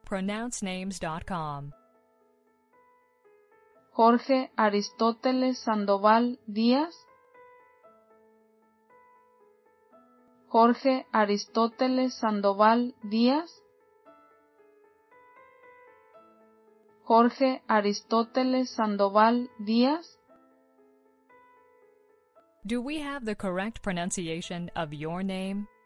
correctpronouncenames.com. Jorge Aristóteles Sandoval Díaz. Jorge Aristóteles Sandoval Díaz. Jorge Aristóteles Sandoval Díaz. Do we have the correct pronunciation of your name?